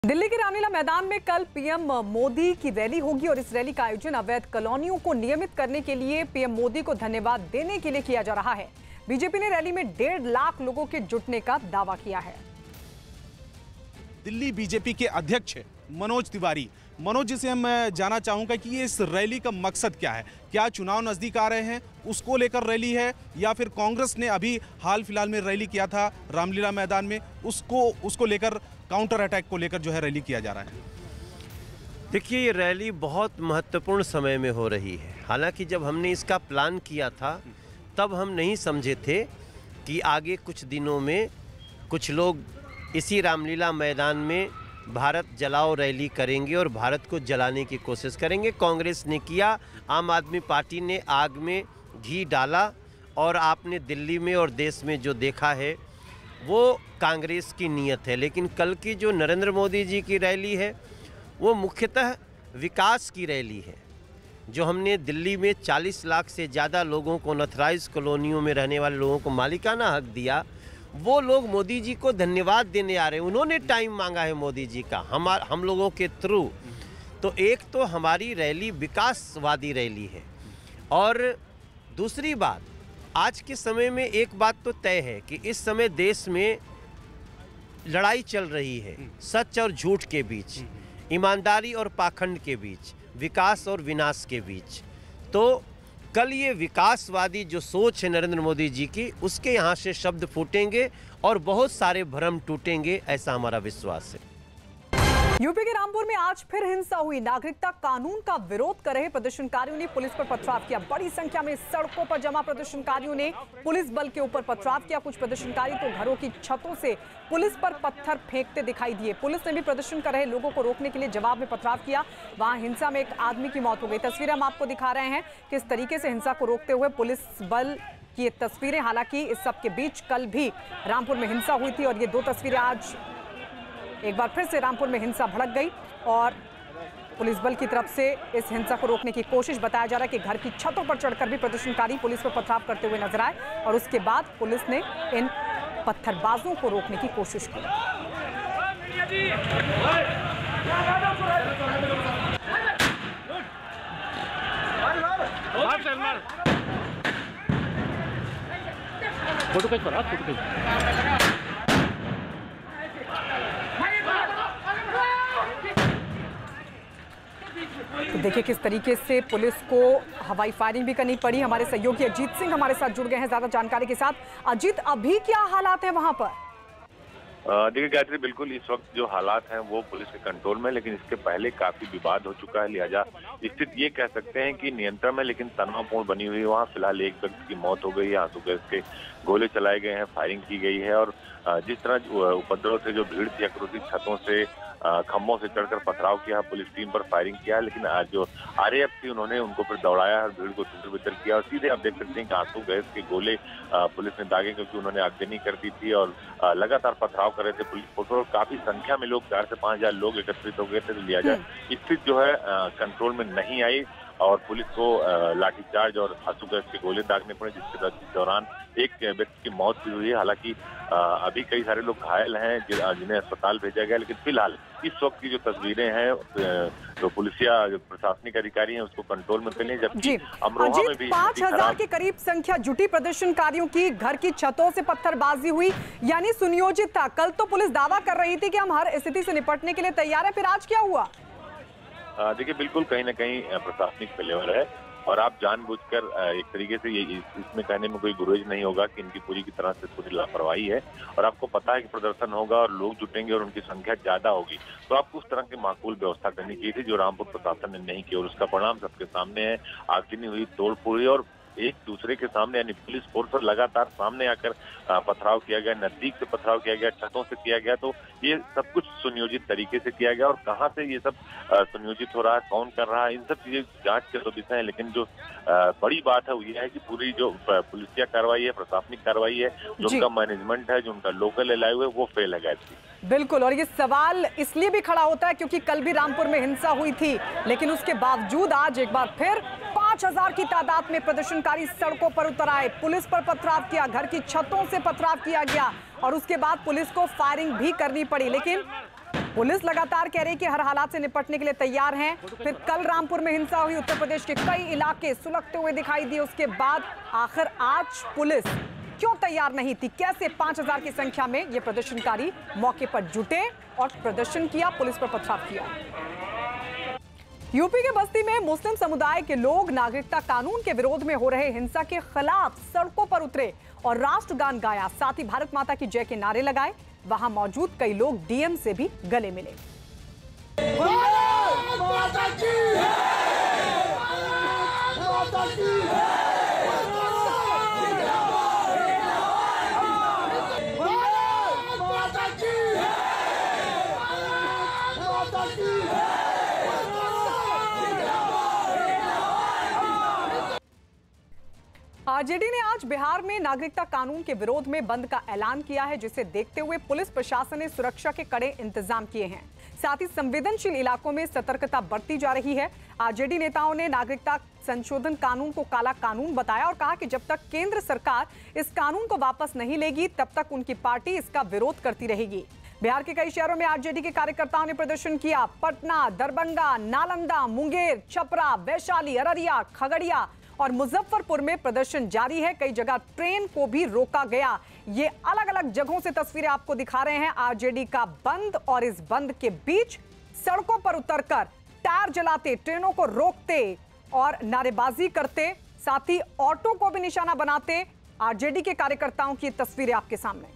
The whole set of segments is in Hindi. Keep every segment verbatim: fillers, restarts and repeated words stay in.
दिल्ली के रामलीला मैदान में कल पीएम मोदी की रैली होगी और इस रैली का आयोजन अवैध कॉलोनियों को नियमित करने के लिए पीएम मोदी को धन्यवाद देने के लिए किया जा रहा है। बीजेपी ने रैली में डेढ़ लाख लोगों के जुटने का दावा किया है। दिल्ली बीजेपी के अध्यक्ष मनोज तिवारी, मनोज जी से हम जानना चाहूंगा कि ये इस रैली का मकसद क्या है। क्या चुनाव नजदीक आ रहे हैं उसको लेकर रैली है, या फिर कांग्रेस ने अभी हाल फिलहाल में रैली किया था रामलीला मैदान में, उसको उसको लेकर काउंटर अटैक को लेकर जो है रैली किया जा रहा है? देखिए, ये रैली बहुत महत्वपूर्ण समय में हो रही है। हालांकि जब हमने इसका प्लान किया था तब हम नहीं समझे थे कि आगे कुछ दिनों में कुछ लोग इसी रामलीला मैदान में भारत जलाओ रैली करेंगे और भारत को जलाने की कोशिश करेंगे। कांग्रेस ने किया, आम आदमी पार्टी ने आग में घी डाला, और आपने दिल्ली में और देश में जो देखा है वो कांग्रेस की नीयत है। लेकिन कल की जो नरेंद्र मोदी जी की रैली है वो मुख्यतः विकास की रैली है। जो हमने दिल्ली में चालीस लाख से ज़्यादा लोगों को, नथराइज कॉलोनियों में रहने वाले लोगों को मालिकाना हक दिया, वो लोग मोदी जी को धन्यवाद देने आ रहे हैं। उन्होंने टाइम मांगा है मोदी जी का हम हम लोगों के थ्रू। तो एक तो हमारी रैली विकासवादी रैली है, और दूसरी बात, आज के समय में एक बात तो तय है कि इस समय देश में लड़ाई चल रही है सच और झूठ के बीच, ईमानदारी और पाखंड के बीच, विकास और विनाश के बीच। तो कल ये विकासवादी जो सोच है नरेंद्र मोदी जी की, उसके यहाँ से शब्द फूटेंगे और बहुत सारे भ्रम टूटेंगे, ऐसा हमारा विश्वास है। यूपी के रामपुर में आज फिर हिंसा हुई। नागरिकता कानून का विरोध कर रहे प्रदर्शनकारियों ने पुलिस पर पथराव किया। बड़ी संख्या में सड़कों पर जमा प्रदर्शनकारियों ने पुलिस बल के ऊपर पथराव किया। कुछ प्रदर्शनकारी तो घरों की छतों से पुलिस पर पत्थर फेंकते दिखाई दिए। पुलिस ने भी प्रदर्शन कर रहे लोगों को रोकने के लिए जवाब में पथराव किया। वहां हिंसा में एक आदमी की मौत हो गई। तस्वीरें हम आपको दिखा रहे हैं किस तरीके से हिंसा को रोकते हुए पुलिस बल की ये तस्वीरें। हालांकि इस सब के बीच कल भी रामपुर में हिंसा हुई थी, और ये दो तस्वीरें आज एक बार फिर से रामपुर में हिंसा भड़क गई और पुलिस बल की तरफ से इस हिंसा को रोकने की कोशिश। बताया जा रहा है कि घर की छतों पर चढ़कर भी प्रदर्शनकारी पुलिस पर पथराव करते हुए नजर आए, और उसके बाद पुलिस ने इन पत्थरबाजों को रोकने की कोशिश की। तो देखिए किस तरीके से पुलिस को हवाई फायरिंग भी करनी पड़ी। हमारे सहयोगी अजीत सिंह हमारे साथ जुड़ गए हैं ज्यादा जानकारी के साथ। अजीत, अभी क्या हालात है वहां पर? देखिए गायत्री, बिल्कुल इस वक्त जो हालात हैं वो पुलिस के कंट्रोल में, लेकिन इसके पहले काफी विवाद हो चुका है। लिहाजा स्थिति ये कह सकते हैं कि नियंत्रण में, लेकिन तनावपूर्ण बनी हुई है। वहाँ फिलहाल एक व्यक्ति की मौत हो गई है, आंसू गैस के गोले चलाए गए हैं, फायरिंग की गई है, और जिस तरह उपद्रव से जो भीड़ थी आक्रोशित छतों से, खंभों से चढ़कर पथराव किया, पुलिस टीम पर फायरिंग किया, लेकिन आज जो आरएएफ थी उन्होंने उनको फिर दौड़ाया और भीड़ को तितर-बितर किया, और सीधे आप देख सकते हैं कि आंसू गैस के गोले पुलिस ने दागे, क्योंकि उन्होंने आगजनी कर दी थी और लगातार पथराव कर रहे थे पुलिस फोर्स। और काफी संख्या में लोग, चार से पांच हजार लोग एकत्रित हो गए थे। तो लिया जाए स्थिति जो है कंट्रोल में नहीं आई और पुलिस को लाठीचार्ज और आंसू गैस के गोले दागने पड़े, जिसके दौरान एक व्यक्ति की मौत भी हुई है। हालांकि अभी कई सारे लोग घायल हैं जिन्हें अस्पताल भेजा गया, लेकिन फिलहाल इस वक्त की जो तस्वीरें हैं जो पुलिसिया जो प्रशासनिक अधिकारी हैं उसको कंट्रोल में करने, जबकि अमरोहा में भी पांच हजार के करीब संख्या जुटी प्रदर्शनकारियों की। घर की छतों से पत्थरबाजी हुई, यानी सुनियोजित था। कल तो पुलिस दावा कर रही थी कि हम हर स्थिति से निपटने के लिए तैयार है, फिर आज क्या हुआ? देखिए, बिल्कुल कहीं ना कहीं प्रशासनिक फेल्योर है, और आप जानबूझकर एक तरीके से ये इसमें कहने में कोई गुरेज नहीं होगा कि इनकी पूरी की तरह से पूरी लापरवाही है। और आपको पता है कि प्रदर्शन होगा और लोग जुटेंगे और उनकी संख्या ज्यादा होगी, तो आपको उस तरह की माकूल व्यवस्था करनी चाहिए थी, जो रामपुर प्रशासन ने नहीं की, और उसका परिणाम सबके सामने है। आगजनी हुई, तोड़फोड़ी, और एक दूसरे के सामने यानी पुलिस फोर्स पर लगातार सामने आकर पथराव किया गया, नजदीक से पथराव किया गया, छतों से किया गया। तो ये सब कुछ सुनियोजित तरीके से किया गया, और कहां से ये सब सुनियोजित हो रहा है, कौन कर रहा है, इन सब चीजें जांच के तो विषय है। लेकिन जो बड़ी बात है वो ये है कि पूरी जो पुलिसिया कार्रवाई है, प्रशासनिक कार्रवाई है, जो उनका मैनेजमेंट है, जो उनका लोकल एलआई हुए, वो फेल है गायत्री। बिल्कुल, और ये सवाल इसलिए भी खड़ा होता है क्योंकि कल भी रामपुर में हिंसा हुई थी, लेकिन उसके बावजूद आज एक बार फिर पांच हजार की तादाद में प्रदर्शनकारी सड़कों पर उतर आए। पुलिस पर पथराव किया, घर की छतों से पथराव किया गया, और उसके बाद पुलिस को फायरिंग भी करनी पड़ी। लेकिन पुलिस लगातार कह रही कि हर हालात से निपटने के लिए तैयार हैं। फिर कल रामपुर में हिंसा हुई, उत्तर प्रदेश के कई इलाके सुलगते हुए दिखाई दिए। उसके बाद आखिर आज पुलिस क्यों तैयार नहीं थी? कैसे पांच हजार की संख्या में ये प्रदर्शनकारी मौके पर जुटे और प्रदर्शन किया, पुलिस पर पथराव किया। यूपी के बस्ती में मुस्लिम समुदाय के लोग नागरिकता कानून के विरोध में हो रहे हिंसा के खिलाफ सड़कों पर उतरे और राष्ट्रगान गाया, साथ ही भारत माता की जय के नारे लगाए। वहां मौजूद कई लोग डीएम से भी गले मिले। आरजेडी ने आज बिहार में नागरिकता कानून के विरोध में बंद का ऐलान किया है, जिसे देखते हुए पुलिस प्रशासन ने सुरक्षा के कड़े इंतजाम किए हैं। साथ ही संवेदनशील इलाकों में सतर्कता बरती जा रही है। आरजेडी नेताओं ने नागरिकता संशोधन कानून को काला कानून बताया और कहा कि जब तक केंद्र सरकार इस कानून को वापस नहीं लेगी, तब तक उनकी पार्टी इसका विरोध करती रहेगी। बिहार के कई शहरों में आरजेडी के कार्यकर्ताओं ने प्रदर्शन किया। पटना, दरभंगा, नालंदा, मुंगेर, छपरा, वैशाली, अररिया, खगड़िया और मुजफ्फरपुर में प्रदर्शन जारी है। कई जगह ट्रेन को भी रोका गया। ये अलग अलग जगहों से तस्वीरें आपको दिखा रहे हैं आरजेडी का बंद, और इस बंद के बीच सड़कों पर उतरकर टायर जलाते, ट्रेनों को रोकते और नारेबाजी करते, साथ ही ऑटो को भी निशाना बनाते आरजेडी के कार्यकर्ताओं की तस्वीरें आपके सामने।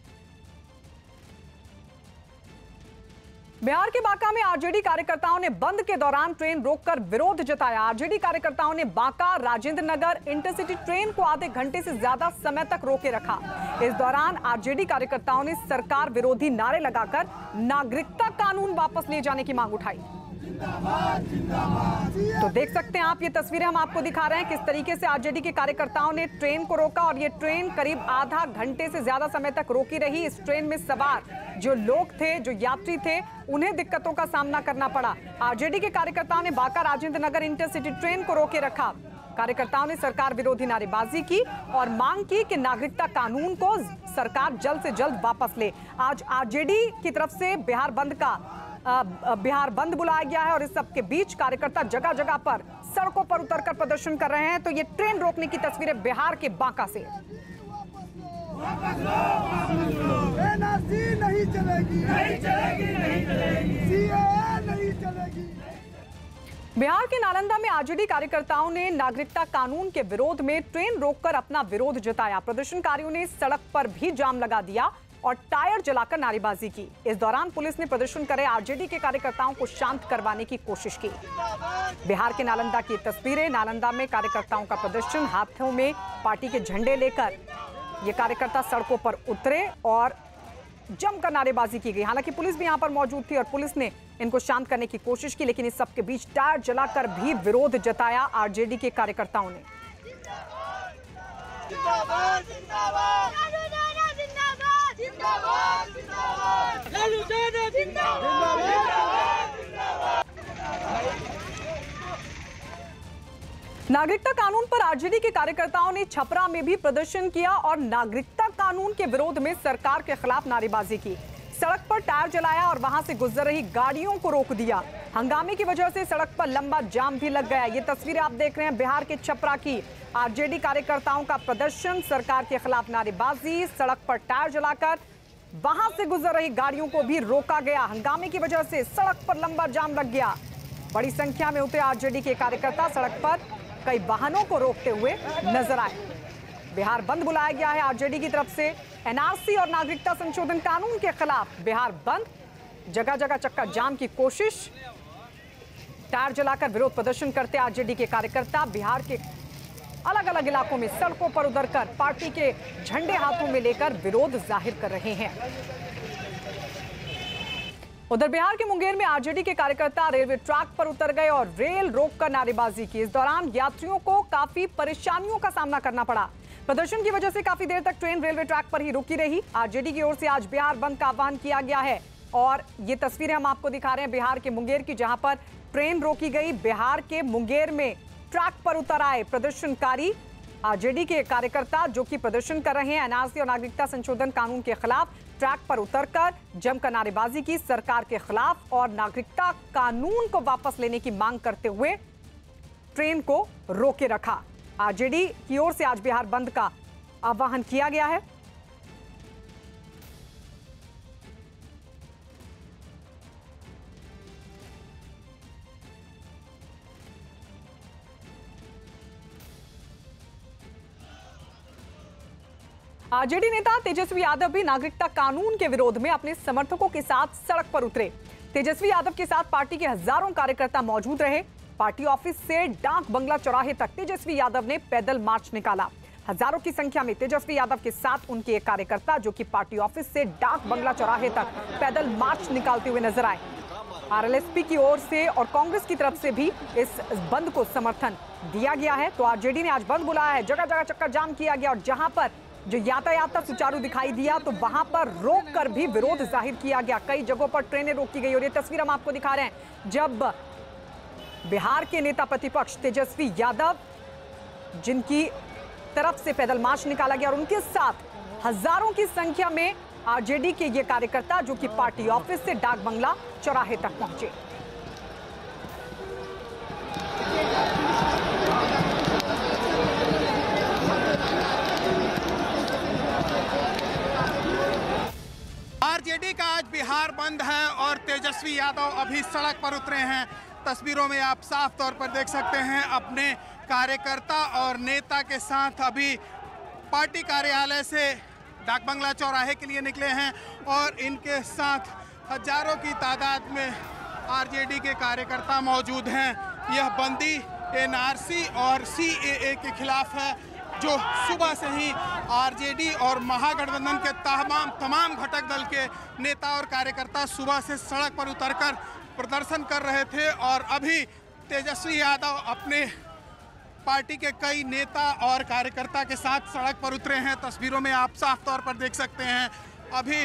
बिहार के बांका में आरजेडी कार्यकर्ताओं ने बंद के दौरान ट्रेन रोककर विरोध जताया। आरजेडी कार्यकर्ताओं ने बांका राजेंद्र नगर इंटरसिटी ट्रेन को आधे घंटे से ज्यादा समय तक रोके रखा। इस दौरान आरजेडी कार्यकर्ताओं ने सरकार विरोधी नारे लगाकर नागरिकता कानून वापस ले जाने की मांग उठाई। तो देख सकते हैं आप, ये तस्वीरें हम आपको दिखा रहे हैं किस तरीके से आरजेडी के कार्यकर्ताओं ने ट्रेन को रोका, और ये ट्रेन करीब आधा घंटे से ज्यादा समय तक रोकी रही। इस ट्रेन में सवार जो लोग थे, जो यात्री थे, उन्हें दिक्कतों का सामना करना पड़ा। आरजेडी के कार्यकर्ताओं ने बांका राजेंद्र नगर इंटरसिटी ट्रेन को रोके रखा। कार्यकर्ताओं ने सरकार विरोधी नारेबाजी की और मांग की कि नागरिकता कानून को सरकार जल्द से जल्द वापस ले। आज आरजेडी की तरफ से बिहार बंद का बिहार बंद बुलाया गया है और इस सब के बीच कार्यकर्ता जगह जगह पर सड़कों पर उतरकर प्रदर्शन कर रहे हैं। तो ये ट्रेन रोकने की तस्वीरें बिहार के बांका से। एनआरसी नहीं चलेगी, नहीं चलेगी, नहीं चलेगी, सीएए नहीं चलेगी। बिहार के नालंदा में आरजेडी कार्यकर्ताओं ने नागरिकता कानून के विरोध में ट्रेन रोककर अपना विरोध जताया। प्रदर्शनकारियों ने सड़क पर भी जाम लगा दिया और टायर जलाकर नारेबाजी की। इस दौरान पुलिस ने प्रदर्शन करे आरजेडी के कार्यकर्ताओं को शांत करवाने की कोशिश की। बिहार के नालंदा की तस्वीरें। नालंदा में कार्यकर्ताओं का प्रदर्शन, हाथों में पार्टी के झंडे लेकर ये कार्यकर्ता सड़कों पर उतरे और जमकर नारेबाजी की गई। हालांकि पुलिस भी यहां पर मौजूद थी और पुलिस ने इनको शांत करने की कोशिश की, लेकिन इस सबके बीच टायर जलाकर भी विरोध जताया आरजेडी के कार्यकर्ताओं ने। जिंदाबाद, जिंदाबाद, जिंदाबाद, जिंदाबाद, जिंदाबाद, जिंदाबाद। नागरिकता कानून पर आरजेडी के कार्यकर्ताओं ने छपरा में भी प्रदर्शन किया और नागरिकता कानून के विरोध में सरकार के खिलाफ नारेबाजी की। सड़क पर टायर जलाया और वहां से गुजर रही गाड़ियों को रोक दिया। हंगामे की वजह से सड़क पर लंबा जाम भी लग गया। ये तस्वीरें आप देख रहे हैं बिहार के छपरा की। आरजेडी कार्यकर्ताओं का प्रदर्शन, सरकार के खिलाफ नारेबाजी, सड़क पर टायर जलाकर वहां से गुजर रही गाड़ियों को भी रोका गया। हंगामे की वजह से सड़क पर लंबा जाम लग गया। बड़ी संख्या में उतरे आरजेडी के कार्यकर्ता सड़क पर कई वाहनों को रोकते हुए नजर आए। बिहार बंद बुलाया गया है आरजेडी की तरफ से। एनआरसी और नागरिकता संशोधन कानून के खिलाफ बिहार बंद, जगह जगह चक्का जाम की कोशिश, टायर जलाकर विरोध प्रदर्शन करते आरजेडी के कार्यकर्ता। बिहार के अलग अलग इलाकों में सड़कों पर उतरकर पार्टी के झंडे हाथों में लेकर विरोध जाहिर कर रहे हैं। उधर बिहार के मुंगेर में आरजेडी के कार्यकर्ता रेलवे ट्रैक पर उतर गए और रेल रोककर नारेबाजी की। इस दौरान यात्रियों को काफी परेशानियों का सामना करना पड़ा। प्रदर्शन की वजह से काफी देर तक ट्रेन रेलवे ट्रैक पर ही रुकी रही। आरजेडी की ओर से आज बिहार बंद का आह्वान किया गया है और ये तस्वीरें हम आपको दिखा रहे हैं बिहार के मुंगेर की, जहां पर ट्रेन रोकी गई। बिहार के मुंगेर में ट्रैक पर उतर आए प्रदर्शनकारी आरजेडी के कार्यकर्ता जो कि प्रदर्शन कर रहे हैं एनआरसी और नागरिकता संशोधन कानून के खिलाफ। ट्रैक पर उतरकर जमकर नारेबाजी की, सरकार के खिलाफ और नागरिकता कानून को वापस लेने की मांग करते हुए ट्रेन को रोके रखा। आरजेडी की ओर से आज बिहार बंद का आह्वान किया गया है। आरजेडी नेता तेजस्वी यादव भी नागरिकता कानून के विरोध में अपने समर्थकों के साथ सड़क पर उतरे। तेजस्वी यादव के साथ पार्टी के हजारों कार्यकर्ता मौजूद रहे। पार्टी ऑफिस से डाक बंगला चौराहे तक तेजस्वी यादव ने पैदल मार्च निकाला। हजारों की संख्या में तेजस्वी यादव के साथ उनके एक कार्यकर्ता जो कि पार्टी ऑफिस से डाक बंगला चौराहे तक पैदल मार्च निकालते हुए नजर आए। आरएलएसपी की ओर से और कांग्रेस की तरफ से भी इस बंद को समर्थन दिया गया है। तो आरजेडी ने आज बंद बुलाया है। जगह जगह चक्कर जाम किया गया और जहां पर जो यातायात सुचारू दिखाई दिया तो वहां पर रोक कर भी विरोध जाहिर किया गया। कई जगहों पर ट्रेनें रोकी गई और ये तस्वीर हम आपको दिखा रहे हैं जब बिहार के नेता प्रतिपक्ष तेजस्वी यादव जिनकी तरफ से पैदल मार्च निकाला गया और उनके साथ हजारों की संख्या में आरजेडी के ये कार्यकर्ता जो कि पार्टी ऑफिस से डाक बंगला चौराहे तक पहुंचे। आरजेडी का आज बिहार बंद है और तेजस्वी यादव अभी सड़क पर उतरे हैं। तस्वीरों में आप साफ तौर पर देख सकते हैं अपने कार्यकर्ता और नेता के साथ अभी पार्टी कार्यालय से डाक बंगला चौराहे के लिए निकले हैं और इनके साथ हजारों की तादाद में आरजेडी के कार्यकर्ता मौजूद हैं। यह बंदी एनआरसी और सीएए के खिलाफ है जो सुबह से ही आरजेडी और महागठबंधन के तमाम तमाम घटक दल के नेता और कार्यकर्ता सुबह से सड़क पर उतरकर प्रदर्शन कर रहे थे और अभी तेजस्वी यादव अपने पार्टी के कई नेता और कार्यकर्ता के साथ सड़क पर उतरे हैं। तस्वीरों में आप साफ तौर पर देख सकते हैं। अभी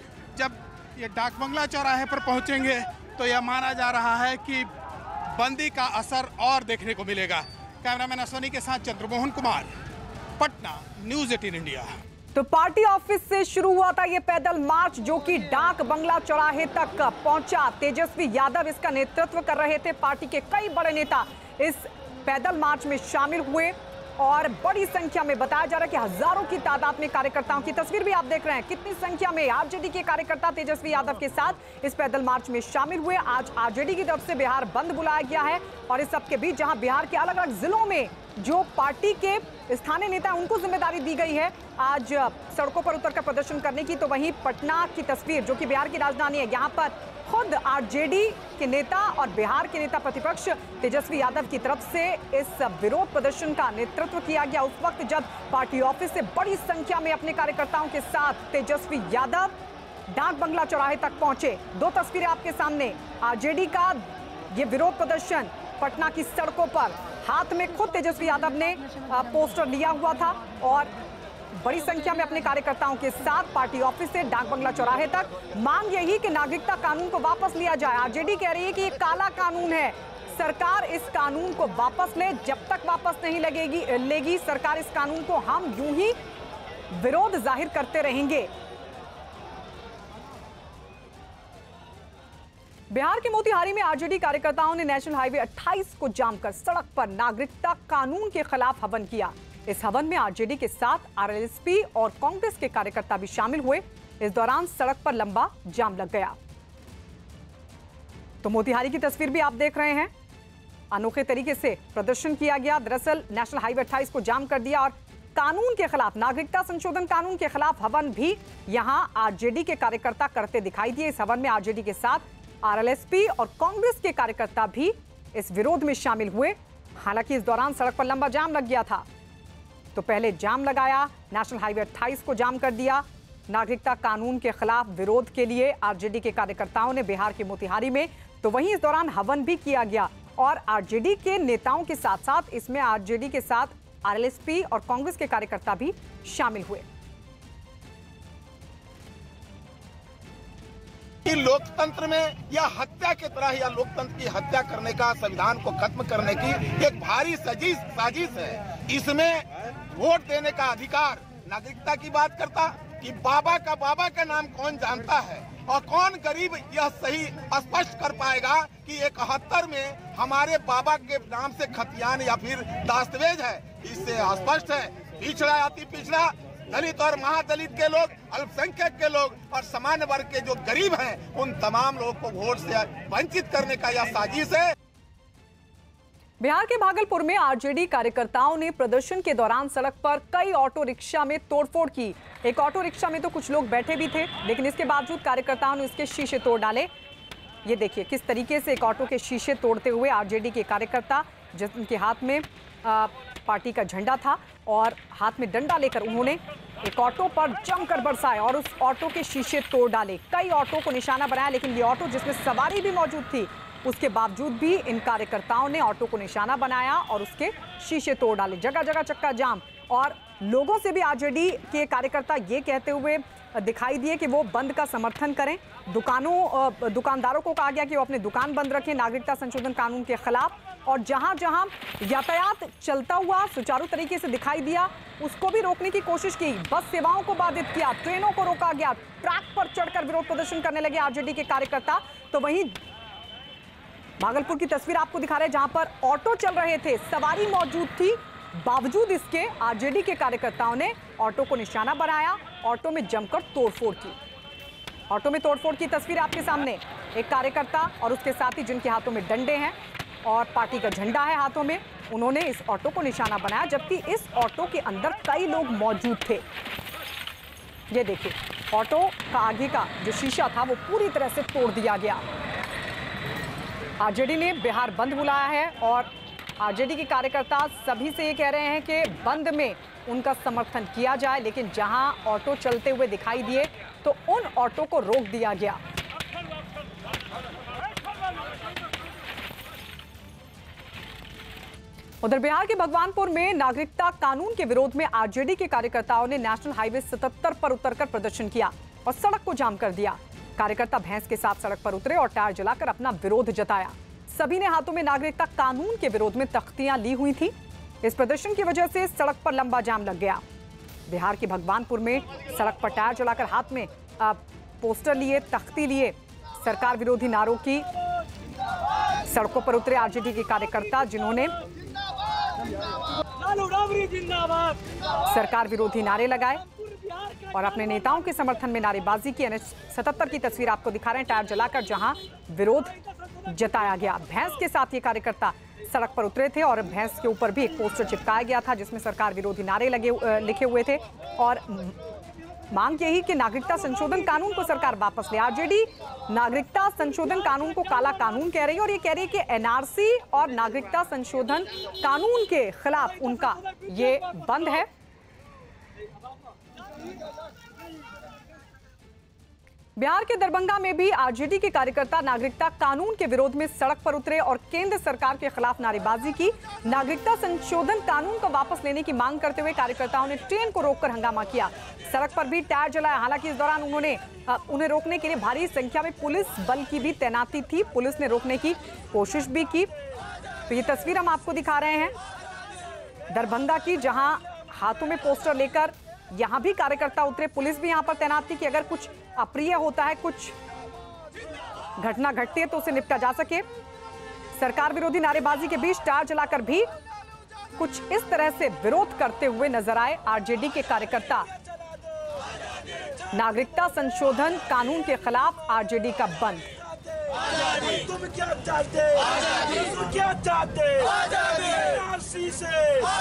जब ये डाक बंगला चौराहे पर पहुंचेंगे तो यह माना जा रहा है कि बंदी का असर और देखने को मिलेगा। कैमरामैन अश्वनी के साथ चंद्रमोहन कुमार, पटना, न्यूज अठारह इंडिया। तो पार्टी ऑफिस से शुरू हुआ था ये पैदल मार्च जो कि डाक बंगला चौराहे तक पहुंचा। तेजस्वी यादव इसका नेतृत्व कर रहे थे। पार्टी के कई बड़े नेता इस पैदल मार्च में शामिल हुए और बड़ी संख्या में बताया जा रहा है कि हजारों की तादाद में कार्यकर्ताओं की तस्वीर भी आप देख रहे हैं। कितनी संख्या में आरजेडी के कार्यकर्ता तेजस्वी यादव के साथ इस पैदल मार्च में शामिल हुए। आज आरजेडी की तरफ से बिहार बंद बुलाया गया है और इस सबके बीच जहां बिहार के अलग अलग जिलों में जो पार्टी के स्थानीय नेता उनको जिम्मेदारी दी गई है आज सड़कों पर उतरकर प्रदर्शन करने की, तो वहीं पटना की तस्वीर जो कि बिहार की राजधानी है, यहाँ पर खुद आरजेडी के नेता और बिहार के नेता प्रतिपक्ष तेजस्वी यादव की तरफ से इस विरोध प्रदर्शन का नेतृत्व किया गया। उस वक्त जब पार्टी ऑफिस से बड़ी संख्या में अपने कार्यकर्ताओं के साथ तेजस्वी यादव डाक बंगला चौराहे तक पहुंचे। दो तस्वीरें आपके सामने, आरजेडी का ये विरोध प्रदर्शन पटना की सड़कों पर, हाथ में खुद तेजस्वी यादव ने पोस्टर लिया हुआ था और बड़ी संख्या में अपने कार्यकर्ताओं के साथ पार्टी ऑफिस से डाक बंगला चौराहे तक। मांग यही कि नागरिकता कानून को वापस लिया जाए। आरजेडी कह रही है कि ये काला कानून है, सरकार इस कानून को वापस ले। जब तक वापस नहीं लगेगी लेगी सरकार इस कानून को, हम यूं ही विरोध जाहिर करते रहेंगे। बिहार के मोतिहारी में आरजेडी कार्यकर्ताओं ने नेशनल हाईवे अट्ठाईस को जाम कर सड़क पर नागरिकता कानून के खिलाफ हवन किया। इस हवन में आरजेडी के साथ आरएलएसपी और कांग्रेस के कार्यकर्ता भी शामिल हुए। इस दौरान सड़क पर लंबा जाम लग गया। तो मोतिहारी की तस्वीर भी आप देख रहे हैं। अनोखे तरीके से प्रदर्शन किया गया। दरअसल नेशनल हाईवे अट्ठाईस को जाम कर दिया और कानून के खिलाफ, नागरिकता संशोधन कानून के खिलाफ हवन भी यहां आरजेडी के कार्यकर्ता करते दिखाई दिए। इस हवन में आरजेडी के साथ आरएलएसपी और कांग्रेस के कार्यकर्ता भी इस विरोध में शामिल हुए। हालांकि इस दौरान सड़क पर लंबा जाम लग गया था। तो पहले जाम लगाया, नेशनल हाईवे अट्ठाईस को जाम कर दिया। नागरिकता कानून के खिलाफ विरोध के लिए आरजेडी के कार्यकर्ताओं ने बिहार के मोतिहारी में, तो वहीं इस दौरान हवन भी किया गया और आरजेडी के नेताओं के साथ साथ इसमें आरजेडी के साथ आरएलएसपी और कांग्रेस के कार्यकर्ता भी शामिल हुए। लोकतंत्र में या हत्या की तरह या लोकतंत्र की हत्या करने का, संविधान को खत्म करने की एक भारी साजिश साजिश है। इसमें वोट देने का अधिकार नागरिकता की बात करता, कि बाबा का बाबा का नाम कौन जानता है और कौन गरीब यह सही स्पष्ट कर पाएगा कि इकहत्तर में हमारे बाबा के नाम से खतियान या फिर दस्तावेज है। इससे स्पष्ट है पिछड़ा अति पिछड़ा, दलित और महादलित के लोग, अल्पसंख्यक के लोग और सामान्य वर्ग के जो गरीब हैं उन तमाम लोगों को वोट से वंचित करने का यह साजिश है। बिहार के भागलपुर में आरजेडी कार्यकर्ताओं ने प्रदर्शन के दौरान सड़क पर कई ऑटो रिक्शा में तोड़फोड़ की। एक ऑटो रिक्शा में तो कुछ लोग बैठे भी थे, लेकिन इसके बावजूद कार्यकर्ताओं ने इसके शीशे तोड़ डाले। ये देखिए किस तरीके से एक ऑटो के शीशे तोड़ते हुए आरजेडी के कार्यकर्ता, जिनके हाथ में आ, पार्टी का झंडा था और हाथ में डंडा लेकर उन्होंने एक ऑटो पर जमकर बरसाए और उस ऑटो के शीशे तोड़ डाले। कई ऑटो को निशाना बनाया, लेकिन ये ऑटो जिसमें सवारी भी मौजूद थी, उसके बावजूद भी इन कार्यकर्ताओं ने ऑटो को निशाना बनाया और उसके शीशे तोड़ डाले। जगह जगह चक्का जाम और लोगों से भी आरजेडी के कार्यकर्ता ये कहते हुए दिखाई दिए कि वो बंद का समर्थन करें। दुकानों दुकानदारों को कहा गया कि वो अपनी दुकान बंद रखें नागरिकता संशोधन कानून के खिलाफ, और जहां जहां यातायात चलता हुआ सुचारू तरीके से दिखाई दिया उसको भी रोकने की कोशिश की। बस सेवाओं को बाधित किया, ट्रेनों को रोका गया, ट्रैक पर चढ़कर विरोध प्रदर्शन करने लगे आरजेडी के कार्यकर्ता। तो वहीं भागलपुर की तस्वीर आपको दिखा रहे हैं जहां पर ऑटो चल रहे थे, सवारी मौजूद थी, बावजूद इसके आरजेडी के कार्यकर्ताओं ने ऑटो को निशाना बनाया, ऑटो में जमकर तोड़फोड़ की। ऑटो में तोड़फोड़ की तस्वीर आपके सामने, एक कार्यकर्ता और उसके साथी जिनके हाथों में डंडे हैं और पार्टी का झंडा है हाथों में, उन्होंने इस ऑटो को निशाना बनाया, जबकि इस ऑटो के अंदर कई लोग मौजूद थे। ये देखिए ऑटो का आगे का जो शीशा था वो पूरी तरह से तोड़ दिया गया। आरजेडी ने बिहार बंद बुलाया है और आरजेडी के कार्यकर्ता सभी से ये कह रहे हैं कि बंद में उनका समर्थन किया जाए, लेकिन जहां ऑटो चलते हुए दिखाई दिए तो उन ऑटो को रोक दिया गया। उधर बिहार के भगवानपुर में नागरिकता कानून के विरोध में आरजेडी के कार्यकर्ताओं ने नेशनल हाईवे सतहत्तर पर उतरकर प्रदर्शन किया और सड़क को जाम कर दिया। कार्यकर्ता भैंस के साथ सड़क पर उतरे और टायर जलाकर अपना विरोध जताया। सभी ने हाथों में नागरिकता कानून के विरोध में तख्तियां ली हुई थी। इस प्रदर्शन की वजह से सड़क पर लंबा जाम लग गया। बिहार के भगवानपुर में सड़क पर टायर जलाकर हाथ में पोस्टर लिए, तख्ती लिए, सरकार विरोधी नारों की सड़कों पर उतरे आरजेडी के कार्यकर्ता, जिन्होंने सरकार विरोधी नारे लगाए और अपने नेताओं के समर्थन में नारेबाजी की। एन एच सतहत्तर की तस्वीर आपको दिखा रहे हैं, टायर जलाकर जहां विरोध जताया गया। भैंस के साथ ये कार्यकर्ता सड़क पर उतरे थे और भैंस के ऊपर भी एक पोस्टर चिपकाया गया था जिसमें सरकार विरोधी नारे लगे लिखे हुए थे और मांग यही कि नागरिकता संशोधन कानून को सरकार वापस ले। आरजेडी नागरिकता संशोधन कानून को काला कानून कह रही है और ये कह रही है कि एनआरसी और नागरिकता संशोधन कानून के खिलाफ उनका ये बंद है। बिहार के दरभंगा में भी आरजेडी के कार्यकर्ता नागरिकता कानून के विरोध में सड़क पर उतरे और केंद्र सरकार के खिलाफ नारेबाजी की। नागरिकता संशोधन कानून को वापस लेने की मांग करते हुए कार्यकर्ताओं ने ट्रेन को रोककर हंगामा किया। सड़क पर भी टायर जलाया। हालांकि इस दौरान उन्होंने उन्हें रोकने के लिए भारी संख्या में पुलिस बल की भी तैनाती थी। पुलिस ने रोकने की कोशिश भी की। तो ये तस्वीर हम आपको दिखा रहे हैं दरभंगा की, जहां हाथों में पोस्टर लेकर यहां भी कार्यकर्ता उतरे। पुलिस भी यहां पर तैनात थी कि अगर कुछ अप्रिय होता है, कुछ घटना घटती है तो उसे निपटा जा सके। सरकार विरोधी नारेबाजी के बीच टायर जलाकर भी कुछ इस तरह से विरोध करते हुए नजर आए आरजेडी के कार्यकर्ता। नागरिकता संशोधन कानून के खिलाफ आरजेडी का बंद। तुम क्या चाहते? तुम क्या चाहते? एनआरसी से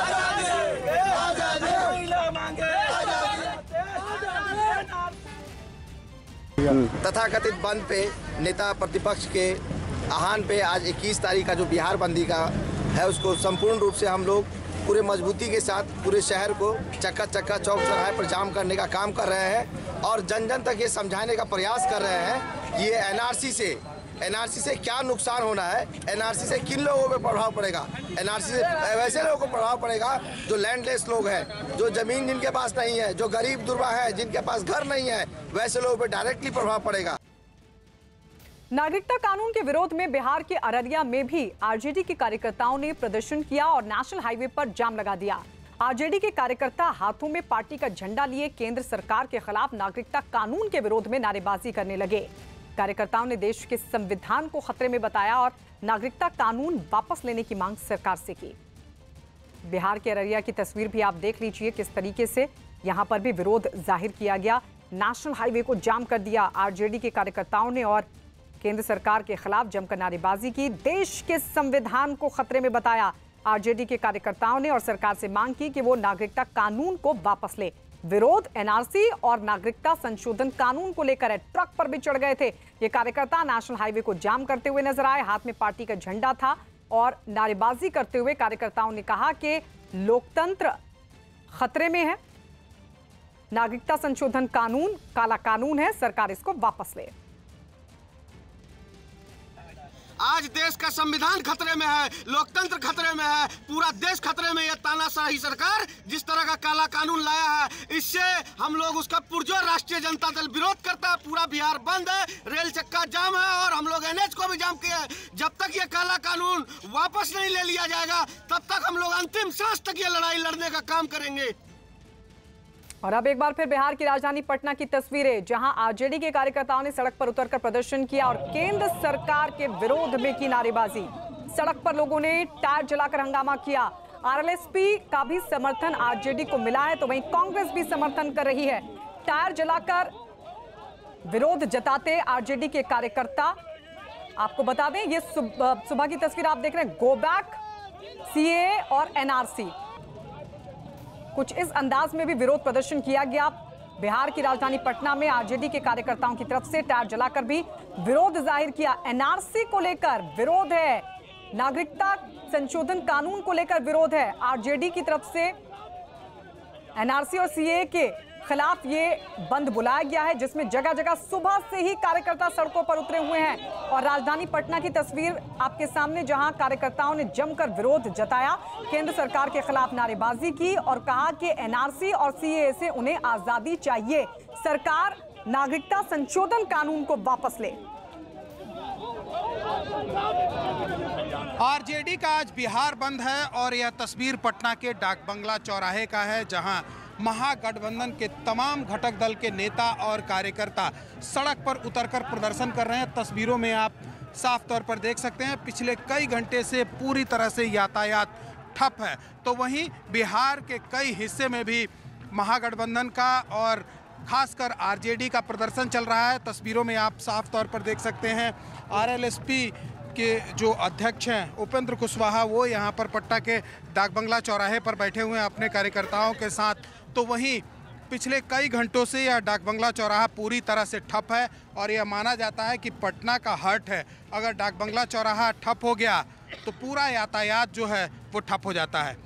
तथाकथित बंद पे नेता प्रतिपक्ष के आह्वान पे आज इक्कीस तारीख का जो बिहार बंदी का है उसको संपूर्ण रूप से हम लोग पूरे मजबूती के साथ पूरे शहर को चक्का चक्का चौक चौराहे पर जाम करने का काम कर रहे हैं और जन जन तक ये समझाने का प्रयास कर रहे हैं कि ये एनआरसी से एनआरसी से क्या नुकसान होना है, एनआरसी से किन लोगों पे प्रभाव पड़ेगा। एनआरसी से वैसे लोगों को प्रभाव पड़ेगा जो लैंडलेस लोग हैं, जो जमीन जिनके पास नहीं है, जो गरीब दुर्बा है, जिनके पास घर नहीं है, वैसे लोगों पे डायरेक्टली प्रभाव पड़ेगा। नागरिकता कानून के विरोध में बिहार के अररिया में भी आरजेडी के कार्यकर्ताओं ने प्रदर्शन किया और नेशनल हाईवे पर जाम लगा दिया। आरजेडी के कार्यकर्ता हाथों में पार्टी का झंडा लिए केंद्र सरकार के खिलाफ नागरिकता कानून के विरोध में नारेबाजी करने लगे। कार्यकर्ताओं ने देश के संविधान को खतरे में बताया और नागरिकता कानून वापस लेने की मांग सरकार से की। बिहार के अररिया की तस्वीर भी आप देख लीजिए, किस तरीके से यहां पर भी विरोध जाहिर किया गया। नेशनल हाईवे को जाम कर दिया आरजेडी के कार्यकर्ताओं ने और केंद्र सरकार के खिलाफ जमकर नारेबाजी की। देश के संविधान को खतरे में बताया आरजेडी के कार्यकर्ताओं ने और सरकार से मांग की कि वो नागरिकता कानून को वापस ले। विरोध एनआरसी और नागरिकता संशोधन कानून को लेकर है। ट्रक पर भी चढ़ गए थे ये कार्यकर्ता। नेशनल हाईवे को जाम करते हुए नजर आए। हाथ में पार्टी का झंडा था और नारेबाजी करते हुए कार्यकर्ताओं ने कहा कि लोकतंत्र खतरे में है, नागरिकता संशोधन कानून काला कानून है, सरकार इसको वापस ले। आज देश का संविधान खतरे में है, लोकतंत्र खतरे में है, पूरा देश खतरे में। यह तानाशाही सरकार जिस तरह का काला कानून लाया है, इससे हम लोग उसका पुरजोर राष्ट्रीय जनता दल विरोध करता है। पूरा बिहार बंद है, रेल चक्का जाम है और हम लोग एनएच को भी जाम किया है। जब तक ये काला कानून वापस नहीं ले लिया जाएगा तब तक हम लोग अंतिम सांस तक ये लड़ाई लड़ने का काम करेंगे। और अब एक बार फिर बिहार की राजधानी पटना की तस्वीरें, जहां आरजेडी के कार्यकर्ताओं ने सड़क पर उतरकर प्रदर्शन किया और केंद्र सरकार के विरोध में की नारेबाजी। सड़क पर लोगों ने टायर जलाकर हंगामा किया। आरएलएसपी का भी समर्थन आरजेडी को मिला है, तो वहीं कांग्रेस भी समर्थन कर रही है। टायर जलाकर विरोध जताते आरजेडी के कार्यकर्ता। आपको बता दें, ये सुबह की तस्वीर आप देख रहे हैं। गो बैक, सीएए और एनआरसी, कुछ इस अंदाज में भी विरोध प्रदर्शन किया गया। बिहार की राजधानी पटना में आरजेडी के कार्यकर्ताओं की तरफ से टायर जलाकर भी विरोध जाहिर किया। एनआरसी को लेकर विरोध है, नागरिकता संशोधन कानून को लेकर विरोध है। आरजेडी की तरफ से एनआरसी और सीएए के खिलाफ ये बंद बुलाया गया है, जिसमें जगह जगह सुबह से ही कार्यकर्ता सड़कों पर उतरे हुए हैं। और राजधानी पटना की तस्वीर आपके सामने, जहां कार्यकर्ताओं ने जमकर विरोध जताया, केंद्र सरकार के खिलाफ नारेबाजी की और कहा कि एनआरसी और सीएए से उन्हें आजादी चाहिए, सरकार नागरिकता संशोधन कानून को वापस ले। आरजेडी का आज बिहार बंद है और यह तस्वीर पटना के डाक बंगला चौराहे का है, जहां महागठबंधन के तमाम घटक दल के नेता और कार्यकर्ता सड़क पर उतरकर प्रदर्शन कर रहे हैं। तस्वीरों में आप साफ तौर पर देख सकते हैं पिछले कई घंटे से पूरी तरह से यातायात ठप है। तो वहीं बिहार के कई हिस्से में भी महागठबंधन का और खासकर आरजेडी का प्रदर्शन चल रहा है। तस्वीरों में आप साफ तौर पर देख सकते हैं आरएलएसपी के जो अध्यक्ष हैं उपेंद्र कुशवाहा, वो यहाँ पर पटना के डाक बंगला चौराहे पर बैठे हुए हैं अपने कार्यकर्ताओं के साथ। तो वहीं पिछले कई घंटों से यह डाक बंगला चौराहा पूरी तरह से ठप है और यह माना जाता है कि पटना का हार्ट है। अगर डाक बंगला चौराहा ठप हो गया तो पूरा यातायात जो है वो ठप हो जाता है।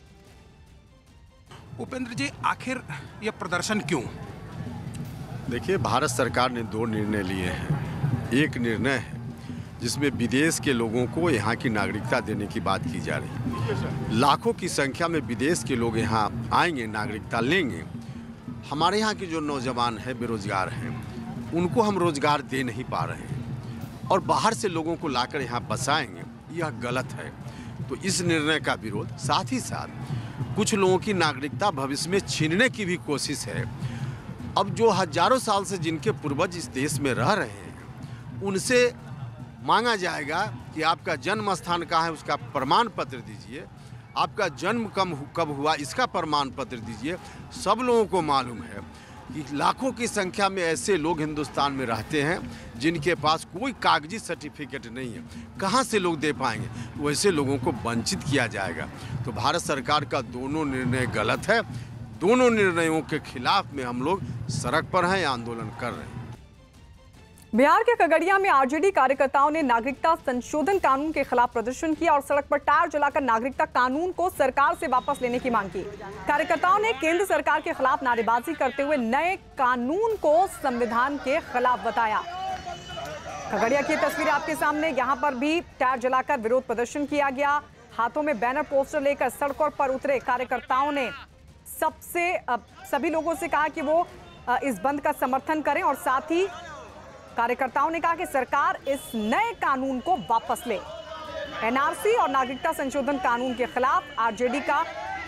उपेंद्र जी, आखिर यह प्रदर्शन क्यों? देखिए, भारत सरकार ने दो निर्णय लिए हैं। एक निर्णय है जिसमें विदेश के लोगों को यहाँ की नागरिकता देने की बात की जा रही है। लाखों की संख्या में विदेश के लोग यहाँ आएंगे, नागरिकता लेंगे। हमारे यहाँ के जो नौजवान हैं, बेरोजगार हैं, उनको हम रोजगार दे नहीं पा रहे हैं और बाहर से लोगों को लाकर यहाँ बसाएंगे, यह गलत है। तो इस निर्णय का विरोध, साथ ही साथ कुछ लोगों की नागरिकता भविष्य में छीनने की भी कोशिश है। अब जो हजारों साल से जिनके पूर्वज इस देश में रह रहे हैं, उनसे मांगा जाएगा कि आपका जन्म स्थान कहाँ है, उसका प्रमाण पत्र दीजिए। आपका जन्म कब कब हुआ, इसका प्रमाण पत्र दीजिए। सब लोगों को मालूम है कि लाखों की संख्या में ऐसे लोग हिंदुस्तान में रहते हैं जिनके पास कोई कागजी सर्टिफिकेट नहीं है। कहाँ से लोग दे पाएंगे? वैसे लोगों को वंचित किया जाएगा। तो भारत सरकार का दोनों निर्णय गलत है। दोनों निर्णयों के खिलाफ में हम लोग सड़क पर हैं, आंदोलन कर रहे हैं। बिहार के खगड़िया में आरजेडी कार्यकर्ताओं ने नागरिकता संशोधन कानून के खिलाफ प्रदर्शन किया और सड़क पर टायर जलाकर नागरिकता कानून को सरकार से वापस लेने की मांग की। कार्यकर्ताओं ने केंद्र सरकार के खिलाफ नारेबाजी करते हुए नए कानून को संविधान के खिलाफ बताया। खगड़िया की तस्वीर आपके सामने, यहां पर भी टायर जलाकर विरोध प्रदर्शन किया गया। हाथों में बैनर पोस्टर लेकर सड़कों पर उतरे कार्यकर्ताओं ने सबसे सभी लोगों से कहा कि वो इस बंद का समर्थन करें और साथ ही कार्यकर्ताओं ने कहा कि सरकार इस नए कानून को वापस ले। एनआरसी और नागरिकता संशोधन कानून के खिलाफ आरजेडी का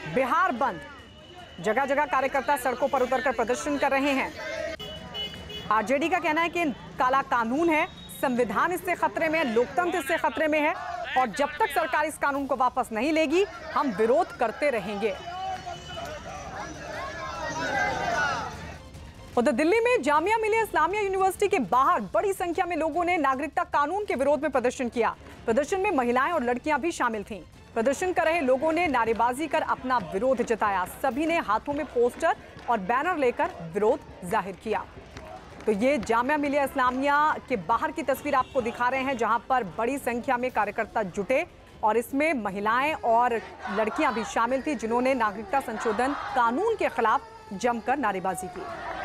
बिहार बंद, जगह जगह कार्यकर्ता सड़कों पर उतरकर प्रदर्शन कर रहे हैं। आरजेडी का कहना है कि काला कानून है, संविधान इससे खतरे में है, लोकतंत्र इससे खतरे में है और जब तक सरकार इस कानून को वापस नहीं लेगी हम विरोध करते रहेंगे। उधर दिल्ली में जामिया मिलिया इस्लामिया यूनिवर्सिटी के बाहर बड़ी संख्या में लोगों ने नागरिकता कानून के विरोध में प्रदर्शन किया। प्रदर्शन में महिलाएं और लड़कियां भी शामिल थीं। प्रदर्शन कर रहे लोगों ने नारेबाजी कर अपना विरोध जताया। सभी ने हाथों में पोस्टर और बैनर लेकर विरोध जाहिर किया। तो ये जामिया मिलिया इस्लामिया के बाहर की तस्वीर आपको दिखा रहे हैं, जहां पर बड़ी संख्या में कार्यकर्ता जुटे और इसमें महिलाएं और लड़कियां भी शामिल थी, जिन्होंने नागरिकता संशोधन कानून के खिलाफ जमकर नारेबाजी की।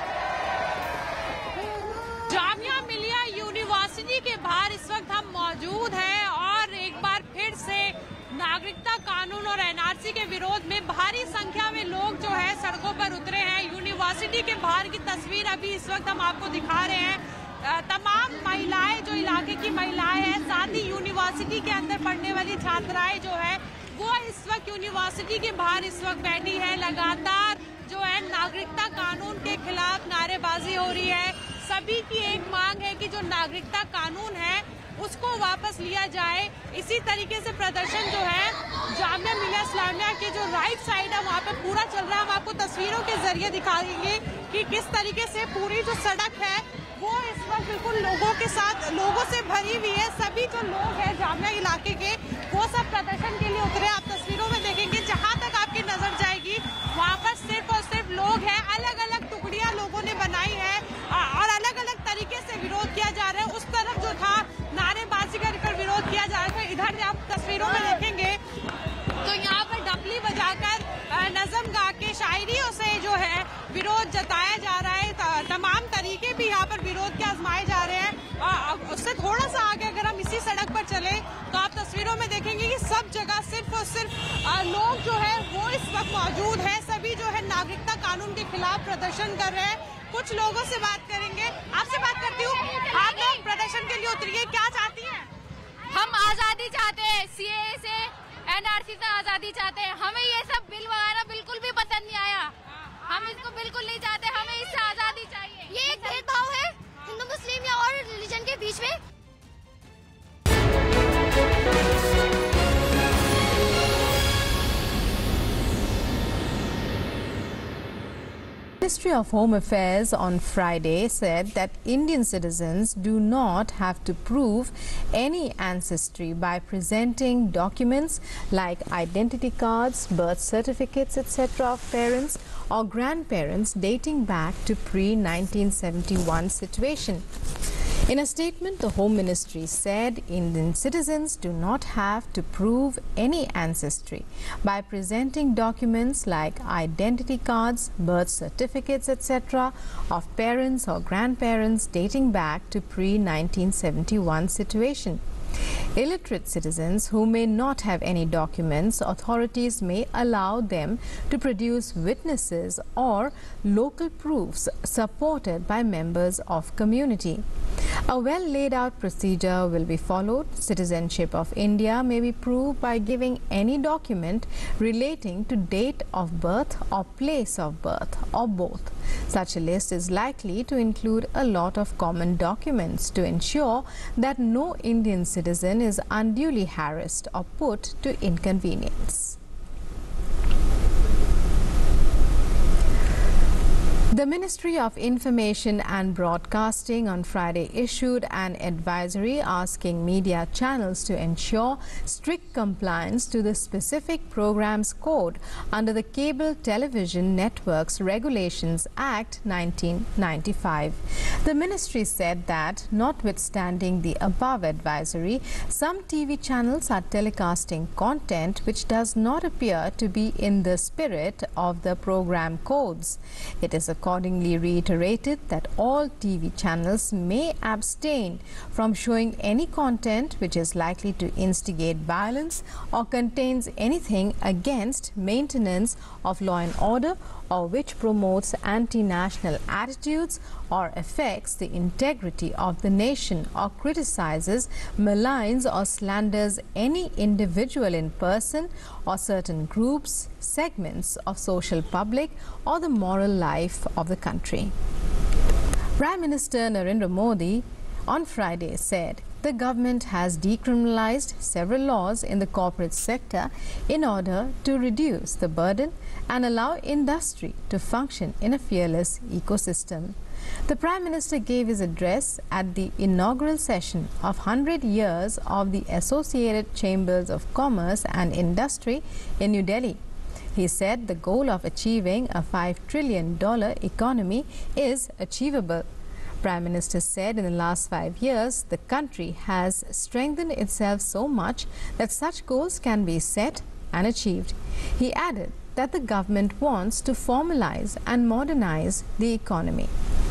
जामिया मिलिया यूनिवर्सिटी के बाहर इस वक्त हम मौजूद हैं और एक बार फिर से नागरिकता कानून और एनआरसी के विरोध में भारी संख्या में लोग जो है सड़कों पर उतरे हैं। यूनिवर्सिटी के बाहर की तस्वीर अभी इस वक्त हम आपको दिखा रहे हैं। तमाम महिलाएं, जो इलाके की महिलाएं हैं, साथ ही यूनिवर्सिटी के अंदर पढ़ने वाली छात्राएं जो है वो इस वक्त यूनिवर्सिटी के बाहर इस वक्त बैठी है। लगातार जो है नागरिकता कानून के खिलाफ नारेबाजी हो रही है। सभी की एक मांग है कि जो नागरिकता कानून है उसको वापस लिया जाए। इसी तरीके से प्रदर्शन जो है जामिया मिलिया इस्लामिया के जो राइट साइड है वहाँ पे पूरा चल रहा है। हम आपको तस्वीरों के जरिए दिखाएंगे कि किस तरीके से पूरी जो सड़क है वो इस वक्त बिल्कुल लोगों के साथ लोगों से भरी हुई है। सभी जो लोग हैं जामिया इलाके के वो सब प्रदर्शन के लिए उतरे। आप तस्वीरों में देखेंगे, जहाँ तक आपकी नजर जाएगी वहाँ पर सिर्फ और सिर्फ लोग हैं। अलग अलग टुकड़ियाँ लोगों ने बनाई है और अलग अलग तरीके से विरोध किया जा रहा है। उस तरफ जो था नारेबाजी कर विरोध किया जा रहा है। इधर आप तस्वीरों में देखेंगे तो यहाँ पर डपली बजाकर नज़म गा के शायरियों से जो है विरोध जताया जा रहा है। तमाम तरीके भी यहाँ पर विरोध के आजमाए जा रहे हैं। उससे थोड़ा सा आगे अगर हम इसी सड़क पर चले तो आप तस्वीरों में देखेंगे कि सब जगह सिर्फ और सिर्फ लोग जो है वो इस वक्त मौजूद है। सभी जो है नागरिकता कानून के खिलाफ प्रदर्शन कर रहे हैं। कुछ लोगों से बात करेंगे। आपसे बात करती हूँ, आप लोग प्रदर्शन के लिए उतरिए, क्या चाहती हैं? हम आजादी चाहते हैं, सीएए से एनआरसी से आजादी चाहते हैं। हमें ये सब बिल वगैरह बिल्कुल भी पसंद नहीं आया। हम इसको बिल्कुल नहीं चाहते, हमें इससे आजादी चाहिए। ये एक भेदभाव है हिंदू मुस्लिम या और रिलीजन के बीच में। The Ministry of Home Affairs on Friday said that Indian citizens do not have to prove any ancestry by presenting documents like identity cards, birth certificates, et cetera of parents or grandparents dating back to pre nineteen seventy-one situation. In a statement, the Home Ministry said Indian citizens do not have to prove any ancestry by presenting documents like identity cards, birth certificates, et cetera of parents or grandparents dating back to pre nineteen seventy-one situation. Illiterate citizens who may not have any documents, authorities may allow them to produce witnesses or local proofs supported by members of community. A well laid out procedure will be followed. Citizenship of India may be proved by giving any document relating to date of birth or place of birth or both. Such a list is likely to include a lot of common documents to ensure that no Indian citizen is unduly harassed or put to inconvenience. The Ministry of Information and Broadcasting on Friday issued an advisory asking media channels to ensure strict compliance to the specific programs code under the Cable Television Networks Regulations Act nineteen ninety-five. The ministry said that, notwithstanding the above advisory, some T V channels are telecasting content which does not appear to be in the spirit of the program codes. It is accordingly reiterated that all T V channels may abstain from showing any content which is likely to instigate violence or contains anything against maintenance of law and order or which promotes anti-national attitudes or affects the integrity of the nation or criticizes, maligns or slanders any individual in person or certain groups, segments of social public or the moral life of the country. Prime Minister Narendra Modi on Friday said the government has decriminalized several laws in the corporate sector in order to reduce the burden and allow industry to function in a fearless ecosystem. The Prime Minister gave his address at the inaugural session of one hundred years of the Associated Chambers of Commerce and Industry in New Delhi. He said the goal of achieving a five trillion dollar economy is achievable. Prime Minister said in the last five years, the country has strengthened itself so much that such goals can be set and achieved. He added that the government wants to formalize and modernize the economy.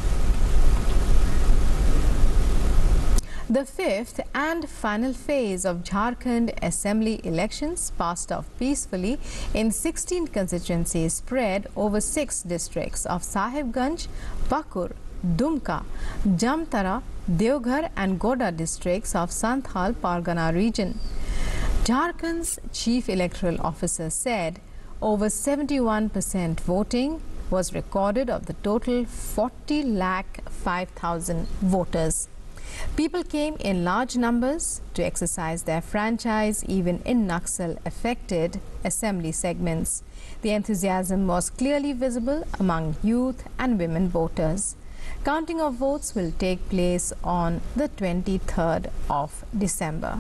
The fifth and final phase of Jharkhand Assembly elections passed off peacefully in sixteen constituencies spread over six districts of Sahibganj, Pakur, Dumka, Jamtara, Deoghar and Goda districts of Santhal Pargana region. Jharkhand's chief electoral officer said over seventy-one percent voting was recorded of the total forty lakh five thousand voters. People came in large numbers to exercise their franchise even in Naxal-affected assembly segments. The enthusiasm was clearly visible among youth and women voters. Counting of votes will take place on the twenty-third of December.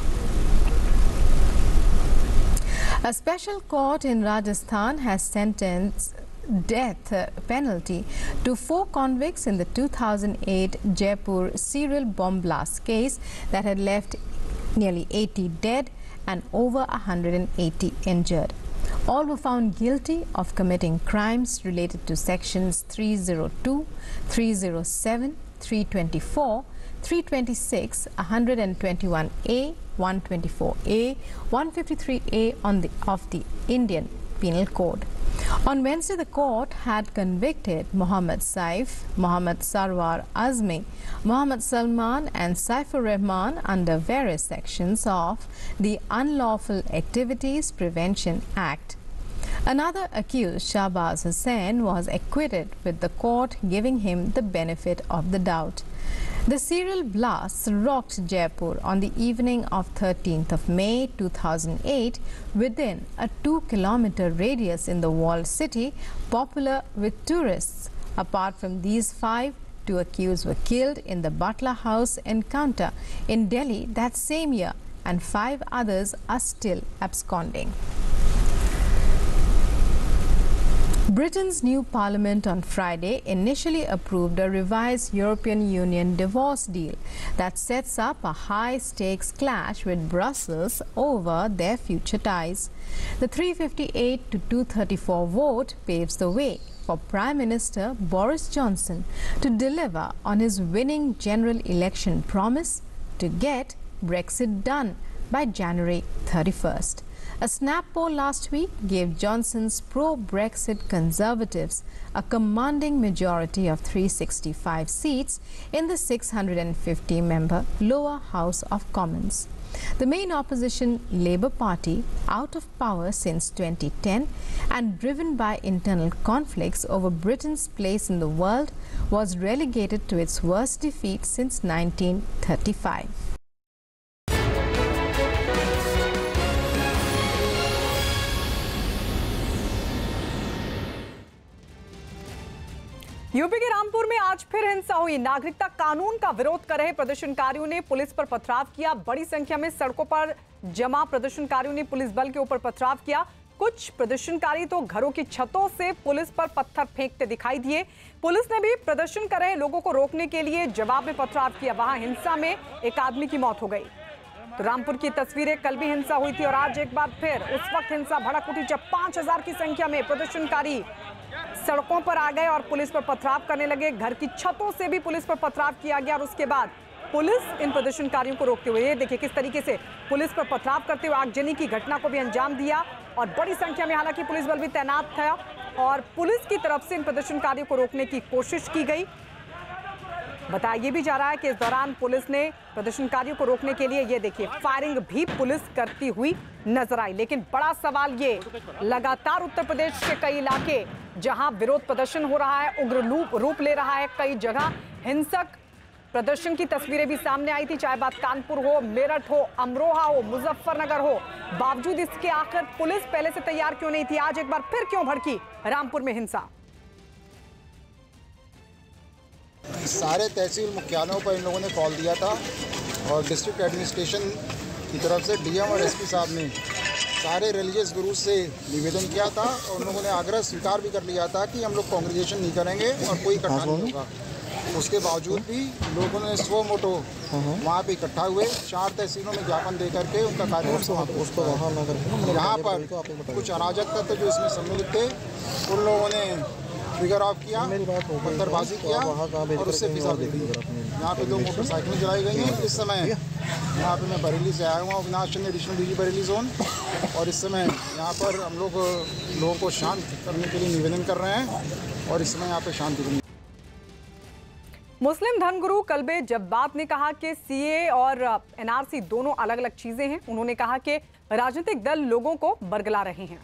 A special court in Rajasthan has sentenced death penalty to four convicts in the two thousand eight Jaipur serial bomb blast case that had left nearly eighty dead and over one hundred eighty injured. All were found guilty of committing crimes related to sections three oh two, three oh seven, three twenty-four, three twenty-six, one twenty-one A, one twenty-four A, one fifty-three A on the, of the Indian Penal Code. On Wednesday, the court had convicted Mohammad Saif, Mohammad Sarwar Azmi, Mohammad Salman and Saifur Rahman under various sections of the Unlawful Activities Prevention Act. Another accused, Shahbaz Hussain, was acquitted, with the court giving him the benefit of the doubt. The serial blasts rocked Jaipur on the evening of thirteenth of May two thousand eight within a two kilometer radius in the walled city, popular with tourists. Apart from these five, two accused were killed in the Butler House encounter in Delhi that same year, and five others are still absconding. Britain's new parliament on Friday initially approved a revised European Union divorce deal that sets up a high-stakes clash with Brussels over their future ties. The three fifty-eight to two thirty-four vote paves the way for Prime Minister Boris Johnson to deliver on his winning general election promise to get Brexit done by January thirty-first. A snap poll last week gave Johnson's pro-Brexit Conservatives a commanding majority of three hundred sixty-five seats in the six hundred fifty member lower House of Commons. The main opposition, Labour Party, out of power since twenty ten and driven by internal conflicts over Britain's place in the world, was relegated to its worst defeat since nineteen thirty-five. UP के रामपुर में आज फिर हिंसा हुई। नागरिकता कानून का विरोध कर रहे प्रदर्शनकारियों ने पुलिस पर पथराव किया। बड़ी संख्या में सड़कों पर जमा प्रदर्शनकारियों ने पुलिस बल के ऊपर पथराव किया। कुछ प्रदर्शनकारी तो घरों की छतों से पुलिस पर पत्थर फेंकते दिखाई दिए। पुलिस ने भी प्रदर्शन कर रहे लोगों को रोकने के लिए जवाब में पथराव किया। वहां हिंसा में एक आदमी की मौत हो गई। तो रामपुर की तस्वीरें, कल भी हिंसा हुई थी और आज एक बार फिर उस वक्त हिंसा भड़क उठी जब पांच हजार की संख्या में प्रदर्शनकारी सड़कों पर आ गए और पुलिस पर पथराव करने लगे। घर की छतों से भी पुलिस पर पथराव किया गया और उसके बाद पुलिस इन प्रदर्शनकारियों को रोकते हुए, ये देखिए किस तरीके से पुलिस पर पथराव करते हुए आगजनी की घटना को भी अंजाम दिया और बड़ी संख्या में हालांकि पुलिस बल भी तैनात था। और पुलिस की तरफ से इन प्रदर्शनकारियों को रोकने की कोशिश की गई। बताया ये भी जा रहा है कि इस दौरान पुलिस ने प्रदर्शनकारियों को रोकने के लिए ये देखिए फायरिंग भी पुलिस करती हुई नजर आई। लेकिन बड़ा सवाल ये, लगातार उत्तर प्रदेश के कई इलाके जहां विरोध प्रदर्शन हो रहा है, उग्र रूप रूप ले रहा है, कई जगह हिंसक प्रदर्शन की तस्वीरें भी सामने आई थी, चाहे बात कानपुर हो, मेरठ हो, अमरोहा हो, मुजफ्फरनगर हो। बावजूद इसके आखिर पुलिस पहले से तैयार क्यों नहीं थी? आज एक बार फिर क्यों भड़की रामपुर में हिंसा? सारे तहसील मुख्यालयों पर इन लोगों ने कॉल दिया था और डिस्ट्रिक्ट एडमिनिस्ट्रेशन की तरफ से डीएम और एसपी साहब ने सारे रिलीजियस गुरु से निवेदन किया था और उन लोगों ने आग्रह स्वीकार भी कर लिया था कि हम लोग कांग्रेगेशन नहीं करेंगे और कोई इकट्ठा नहीं होगा। उसके बावजूद भी लोगों ने स्व मोटो वहाँ पे इकट्ठा हुए, चार तहसीलों में ज्ञापन दे करके उनका कार्यक्रम यहाँ पर कुछ अराजक तत्व जो इसमें सम्मिलित थे उन लोगों ने फिगर ऑफ किया, पत्थरबाजी किया और उससे फिजा दे दी। यहाँ पे दो मोटरसाइकिलें जलाई गई हैं। इस समय यहाँ पे मैं बरेली से आया हुआ हूँ, Avinash Chandra additional DG Bareilly zone, और इस समय यहाँ पर हम लोग लोगों को शांत करने के लिए निवेदन कर रहे हैं और इस समय यहाँ पे शांति बनी। मुस्लिम धर्मगुरु कल्बे जब्बात ने कहा कि सीए और एनआरसी दोनों अलग अलग चीजें हैं। उन्होंने कहा कि राजनीतिक दल लोगों को बरगला रहे हैं।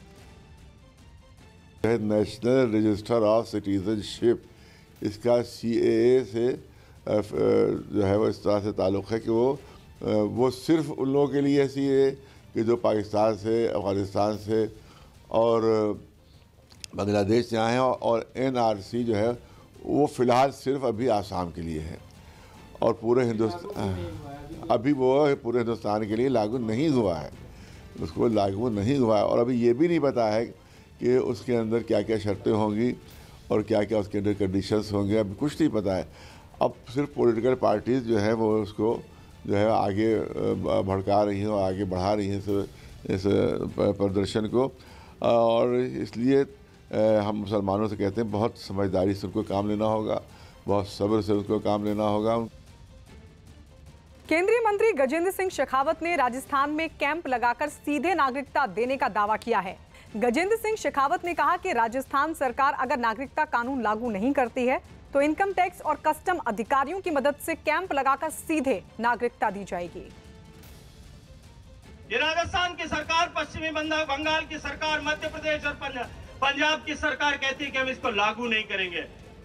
नेशनल रजिस्टर ऑफ सिटीजनशिप, इसका सीएए से जो है वो इस तरह से ताल्लुक़ है कि वो वो सिर्फ उन लोगों के लिए सीएए कि जो पाकिस्तान से, अफ़गानिस्तान से और बांग्लादेश से आए हैं, और एनआरसी जो है वो फ़िलहाल सिर्फ अभी आसाम के लिए है और पूरे हिंदुस्तान अभी वो पूरे हिंदुस्तान के लिए लागू नहीं हुआ है, उसको लागू नहीं हुआ है। और अभी ये भी नहीं पता है कि उसके अंदर क्या क्या शर्तें होंगी और क्या क्या उसके अंदर कंडीशंस होंगे, अभी कुछ नहीं पता है। अब सिर्फ पॉलिटिकल पार्टीज़ जो है वो उसको जो है आगे भड़का रही हैं और आगे बढ़ा रही हैं इस इस प्रदर्शन को, और इसलिए हम मुसलमानों से कहते हैं बहुत समझदारी से उनको काम लेना होगा, बहुत सब्र से उनको काम लेना होगा। केंद्रीय मंत्री गजेंद्र सिंह शेखावत ने राजस्थान में कैंप लगाकर सीधे नागरिकता देने का दावा किया है। गजेंद्र सिंह शेखावत ने कहा कि राजस्थान सरकार अगर नागरिकता कानून लागू नहीं करती है तो इनकम टैक्स और कस्टम अधिकारियों की मदद से कैंप लगाकर सीधे नागरिकता दी जाएगी। ये राजस्थान की सरकार, पश्चिमी बंगाल की सरकार, मध्य प्रदेश और पंजाब की सरकार कहती है कि हम इसको लागू नहीं करेंगे।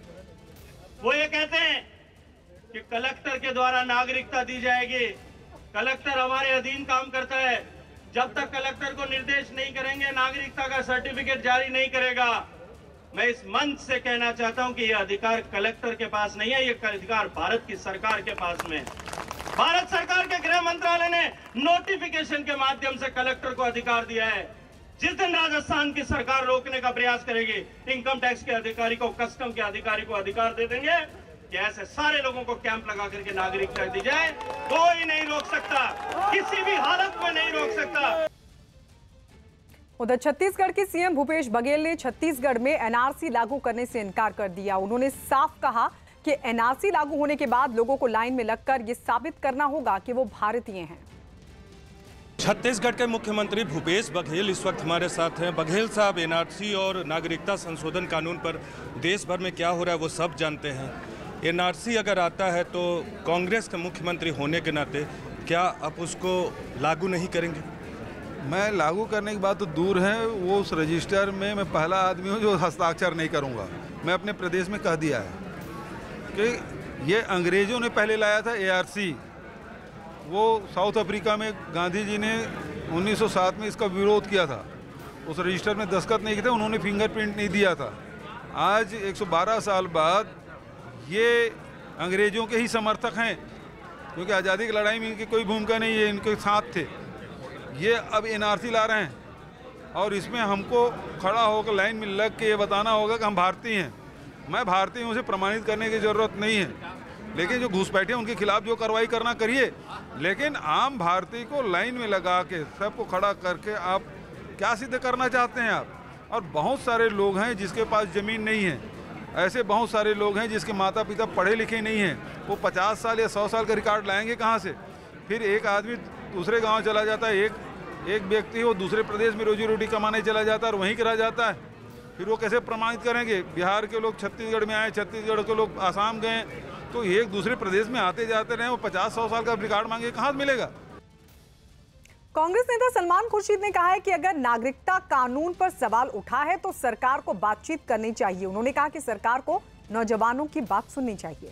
वो ये कहते हैं कि कलेक्टर के द्वारा नागरिकता दी जाएगी। कलेक्टर हमारे अधीन काम करता है, जब तक कलेक्टर को निर्देश नहीं करेंगे नागरिकता का सर्टिफिकेट जारी नहीं करेगा। मैं इस मंच से कहना चाहता हूं कि यह अधिकार कलेक्टर के पास नहीं है, यह अधिकार भारत की सरकार के पास में है। भारत सरकार के गृह मंत्रालय ने नोटिफिकेशन के माध्यम से कलेक्टर को अधिकार दिया है। जिस दिन राजस्थान की सरकार रोकने का प्रयास करेगी, इनकम टैक्स के अधिकारी को, कस्टम के अधिकारी को अधिकार दे देंगे कि ऐसे सारे लोगों को कैंप लगा करके नागरिकता दी जाए। कोई नहीं रोक सकता, किसी भी हालत में नहीं रोक सकता। उधर छत्तीसगढ़ के सीएम भूपेश बघेल ने छत्तीसगढ़ में एनआरसी लागू करने से इनकार कर दिया। उन्होंने साफ कहा कि एनआरसी लागू होने के बाद लोगों को लाइन में लगकर ये साबित करना होगा कि वो भारतीय हैं। छत्तीसगढ़ के मुख्यमंत्री भूपेश बघेल इस वक्त हमारे साथ हैं। बघेल साहब, एनआरसी और नागरिकता संशोधन कानून पर देश भर में क्या हो रहा है वो सब जानते हैं। एनआरसी अगर आता है तो कांग्रेस के मुख्यमंत्री होने के नाते क्या आप उसको लागू नहीं करेंगे? मैं लागू करने की बात तो दूर है, वो उस रजिस्टर में मैं पहला आदमी हूँ जो हस्ताक्षर नहीं करूँगा। मैं अपने प्रदेश में कह दिया है कि ये अंग्रेज़ों ने पहले लाया था एआरसी। वो साउथ अफ्रीका में गांधी जी ने उन्नीस सौ सात में इसका विरोध किया था, उस रजिस्टर में दस्तखत नहीं किए थे, उन्होंने फिंगरप्रिंट नहीं दिया था। आज एक सौ बारह साल बाद ये अंग्रेज़ों के ही समर्थक हैं, क्योंकि आज़ादी की लड़ाई में इनकी कोई भूमिका नहीं है, इनके साथ थे। ये अब एनआरसी ला रहे हैं और इसमें हमको खड़ा होकर लाइन में लग के ये बताना होगा कि हम भारतीय हैं। मैं भारतीय हूँ, उसे प्रमाणित करने की ज़रूरत नहीं है, लेकिन जो घुसपैठे हैं उनके खिलाफ जो कार्रवाई करना करिए, लेकिन आम भारतीय को लाइन में लगा के सबको खड़ा करके आप क्या सिद्ध करना चाहते हैं आप? और बहुत सारे लोग हैं जिसके पास ज़मीन नहीं है, ऐसे बहुत सारे लोग हैं जिसके माता पिता पढ़े लिखे नहीं हैं। वो पचास साल या सौ साल का रिकॉर्ड लाएंगे कहाँ से? फिर एक आदमी दूसरे गांव चला जाता है, एक एक व्यक्ति वो दूसरे प्रदेश में रोजी रोटी कमाने चला जाता है और वहीं रह जाता है। फिर वो कैसे प्रमाणित करेंगे? बिहार के लोग छत्तीसगढ़ में आए, छत्तीसगढ़ के लोग आसाम गए, तो एक दूसरे प्रदेश में आते जाते रहे, वो पचास सौ साल का रिकॉर्ड मांगे, कहाँ से मिलेगा? कांग्रेस नेता सलमान खुर्शीद ने कहा है कि अगर नागरिकता कानून पर सवाल उठा है तो सरकार को बातचीत करनी चाहिए। उन्होंने कहा कि सरकार को नौजवानों की बात सुननी चाहिए।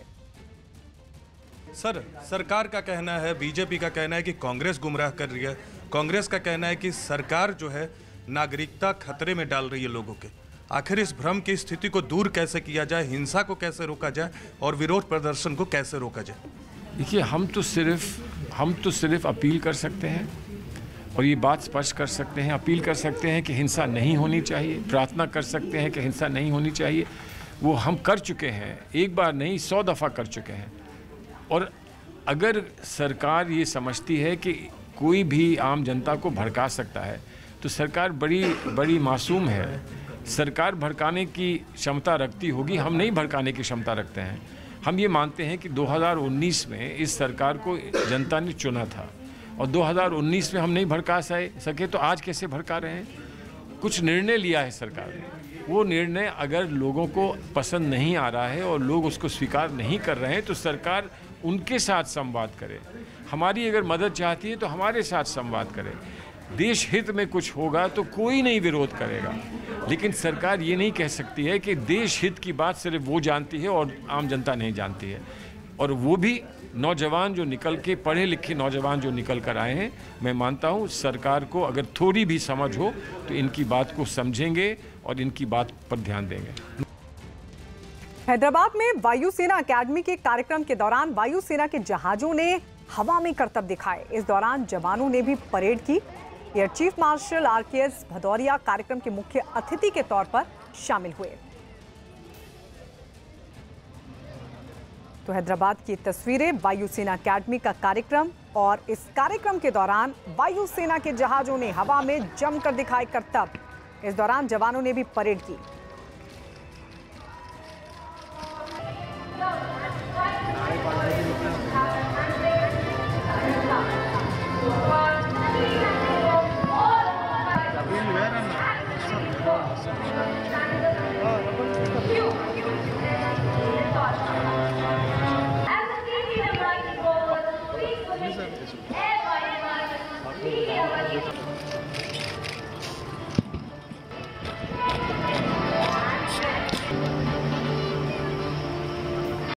सर, सरकार का कहना है, बीजेपी का कहना है कि कांग्रेस गुमराह कर रही है। कांग्रेस का कहना है कि सरकार जो है नागरिकता खतरे में डाल रही है लोगों के। आखिर इस भ्रम की स्थिति को दूर कैसे किया जाए, हिंसा को कैसे रोका जाए और विरोध प्रदर्शन को कैसे रोका जाए? देखिए, हम तो सिर्फ हम तो सिर्फ अपील कर सकते हैं और ये बात स्पष्ट कर सकते हैं, अपील कर सकते हैं कि हिंसा नहीं होनी चाहिए, प्रार्थना कर सकते हैं कि हिंसा नहीं होनी चाहिए। वो हम कर चुके हैं, एक बार नहीं सौ दफ़ा कर चुके हैं। और अगर सरकार ये समझती है कि कोई भी आम जनता को भड़का सकता है तो सरकार बड़ी बड़ी मासूम है। सरकार भड़काने की क्षमता रखती होगी, हम नहीं भड़काने की क्षमता रखते हैं। हम ये मानते हैं कि दो हज़ार उन्नीस में इस सरकार को जनता ने चुना था और दो हज़ार उन्नीस में हम नहीं भड़का सके तो आज कैसे भड़का रहे हैं? कुछ निर्णय लिया है सरकार ने, वो निर्णय अगर लोगों को पसंद नहीं आ रहा है और लोग उसको स्वीकार नहीं कर रहे हैं तो सरकार उनके साथ संवाद करे। हमारी अगर मदद चाहती है तो हमारे साथ संवाद करे। देश हित में कुछ होगा तो कोई नहीं विरोध करेगा, लेकिन सरकार ये नहीं कह सकती है कि देश हित की बात सिर्फ वो जानती है और आम जनता नहीं जानती है। और वो भी नौजवान जो निकल के, पढ़े लिखे नौजवान जो निकल कर आए हैं, मैं मानता हूँ सरकार को अगर थोड़ी भी समझ हो तो इनकी बात को समझेंगे और इनकी बात पर ध्यान देंगे। हैदराबाद में वायुसेना अकेडमी के कार्यक्रम के दौरान वायुसेना के जहाजों ने हवा में करतब दिखाए। इस दौरान जवानों ने भी परेड की। Air chief marshal R K S Bhadauria कार्यक्रम के मुख्य अतिथि के तौर पर शामिल हुए। तो हैदराबाद की तस्वीरें, वायुसेना अकेडमी का कार्यक्रम, और इस कार्यक्रम के दौरान वायुसेना के जहाजों ने हवा में जमकर दिखाए करतब। इस दौरान जवानों ने भी परेड की। As a team, we would like to go with a sweet